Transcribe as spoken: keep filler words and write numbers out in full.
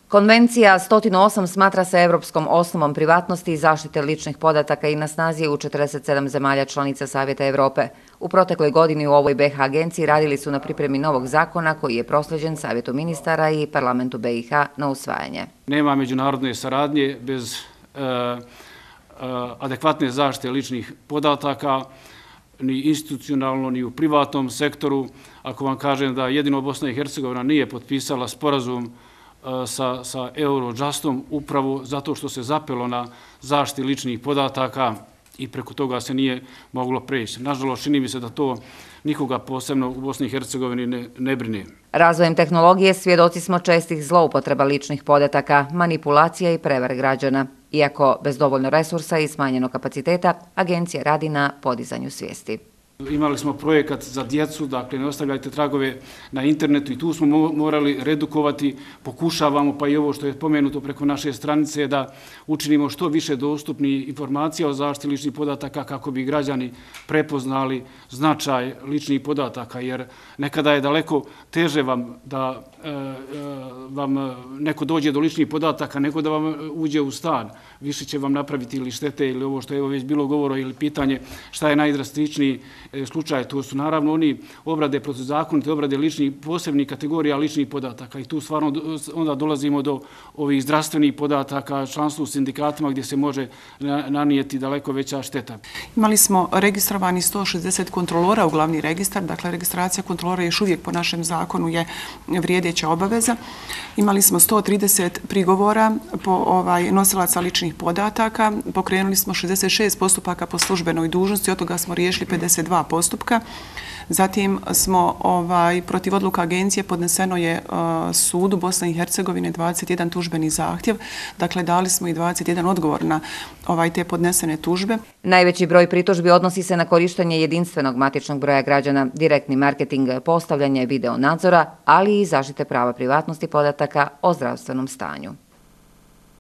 Konvencija sto osam smatra se evropskom osnovom privatnosti i zaštite ličnih podataka i na snazi je u četrdeset sedam zemalja članica Savjeta Evrope. U protekloj godini u ovoj B iH agenciji radili su na pripremi novog zakona koji je proslijeđen Savjetu ministara i Parlamentu B iH na usvajanje. Nema međunarodne saradnje bez e, e, adekvatne zaštite ličnih podataka, ni institucionalno, ni u privatnom sektoru. Ako vam kažem da jedino Bosna i Hercegovina nije potpisala sporazum sa, sa Eurojustom upravo zato što se zapelo na zaštiti ličnih podataka i preko toga se nije moglo preći. Nažalost, čini mi se da to nikoga posebno u Bosni i Hercegovini ne, ne brine. Razvojem tehnologije svjedoci smo čestih zloupotreba ličnih podataka, manipulacija i prevar građana. Iako bez dovoljno resursa i smanjenog kapaciteta, agencija radi na podizanju svijesti. Imali smo projekat za djecu, dakle ne ostavljajte tragove na internetu i tu smo morali redukovati, pokušavamo pa i ovo što je pomenuto preko naše stranice da učinimo što više dostupni informacija o zaštiti ličnih podataka kako bi građani prepoznali značaj ličnih podataka, jer nekada je daleko teže vam da e, vam neko dođe do ličnih podataka nego da vam uđe u stan. Više će vam napraviti ili štete ili ovo što je već bilo govoro ili pitanje šta je najdrastičniji slučaj. To su naravno oni obrade protuzakonite, obrade ličnih posebnih kategorija ličnih podataka i tu stvarno onda dolazimo do ovih zdravstvenih podataka, članstvo u sindikatima gdje se može nanijeti daleko veća šteta. Imali smo registrovani sto šezdeset kontrolora u glavni registar, dakle registracija kontrolora još uvijek po našem zakonu je vrijedeća obaveza. Imali smo sto trideset prigovora po ovaj, nosilaca ličnih podataka, pokrenuli smo šezdeset šest postupaka po službenoj dužnosti, od toga smo riješili pedeset dva postupka. Zatim smo ovaj, protiv odluka agencije podneseno je uh, sudu Bosne i Hercegovine dvadeset jedan tužbeni zahtjev. Dakle, dali smo i dvadeset jedan odgovor na ovaj, te podnesene tužbe. Najveći broj pritužbi odnosi se na korištenje jedinstvenog matičnog broja građana, direktni marketing, postavljanje video nadzora, ali i zaštite prava privatnosti podataka o zdravstvenom stanju.